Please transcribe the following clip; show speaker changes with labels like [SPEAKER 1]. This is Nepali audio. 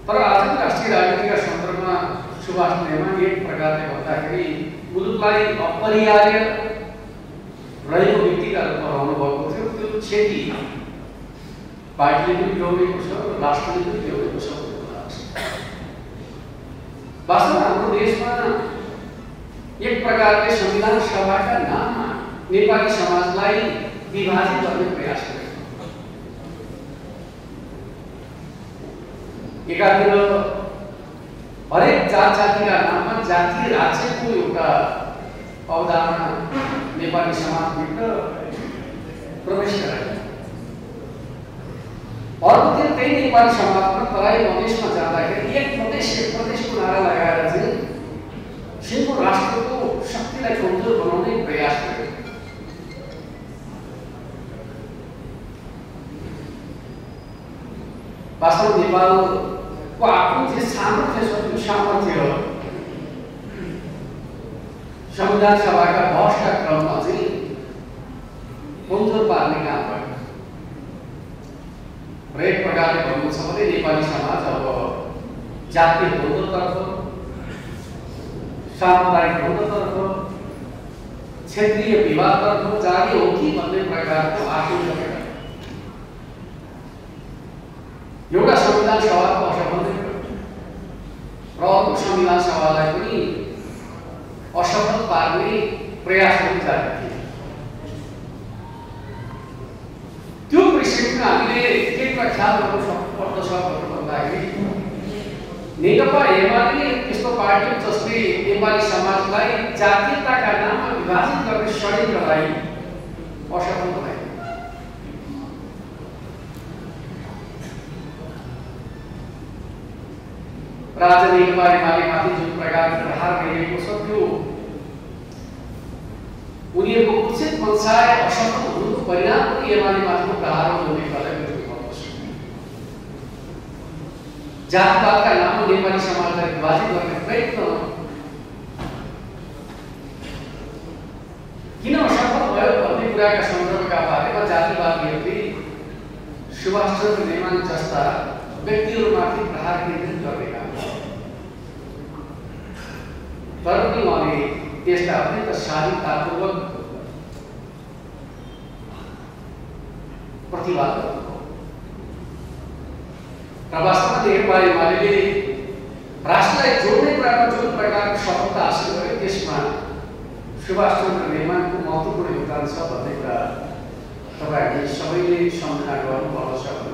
[SPEAKER 1] तर आजको राष्ट्रिय राजनीतिका सन्दर्भमा सुभाष नेमान एक प्रकारले भन्दाखेरि मुलुकलाई अपरिहार्य रहेको व्यक्तिका रूपमा रहनु भएको थियो। त्यो क्षति पार्टीले पनि ल्याउनेको छ र राष्ट्रले पनि ल्याउनेको छ भन्ने लाग्छ। वास्तवमा हाम्रो देशमा एक प्रकारले संविधान सभाका नाममा नेपाली समाजलाई विभाजित गर्ने प्रयास गरेको। एकातिर हरेक जात जातिका नाममा जातीय राज्यको एउटा अवधारणा नेपाली समाजभित्र प्रवेश गरायो। अर्कोतिर त्यही नेपाली समाजमा तराई मधेसमा जाँदाखेरि एक प्रदेशको नारा लगाएर चाहिँ सिङ्गो राष्ट्रको शक्तिलाई कमजोर बनाउने प्रयास गर्यो। वास्तवमा नेपालको आफ्नो जे सामर्थ्य छ त्यो सामर्थ्य संविधान सभाका बहसका क्रममा चाहिँ कमजोर पार्ने काम गर्यो। र एक प्रकारले भन्नु छ भने नेपाली समाज अब जातीय द्वन्द्वतर्फ, सामुदायिक द्वन्द्वतर्फ, क्षेत्रीय विवादतर्फ जाने हो कि भन्ने प्रकारको आशंका छ। एउटा संविधान सभाको असफलता र अर्को संविधान सभालाई पनि असफल पार्ने प्रयासहरू जारी थिए। त्यो परिस्थितिमा हामीले के ख्याल गर्नु सक्नुपर्दछ भन्दाखेरि नेकपा एमाले त्यस्तो पार्टी जसले नेपाली समाजलाई जातीयताका नाममा विभाजित गर्ने षड्यन्त्रलाई असफल बनायो। राजा नेकपा एमालेमाथि जुन प्रकारको प्रहार गरिएको छ त्यो उनीहरूको उचित मनसाय असफल हुनुको परिणाम पनि एमालेमाथिको प्रहार हो भन्ने कुरालाई बुझ्नुपर्दछ। जातपातका नाममा नेपाली समाजलाई विभाजित गर्ने प्रयत्न किन असफल भयो भन्ने कुराका सन्दर्भका बारेमा जातिवादीहरूले सुभाष चन्द्र नेमान जस्ता व्यक्तिहरूमाथि प्रहार केन्द्रित गर्ने काम गर्छ। तर पनि उहाँले त्यसलाई अत्यन्त शालीनतापूर्वक प्रतिवाद गर्नुभयो। र वास्तवमा नेकपा एमाले राष्ट्रलाई जोड्ने कुरामा जुन प्रकारको सफलता हासिल गर्यो त्यसमा सुभाष चन्द्र नेमानको महत्त्वपूर्ण योगदान छ भन्ने कुरा तपाईहरूले सबैले सम्झना गर्नुपर्दछ।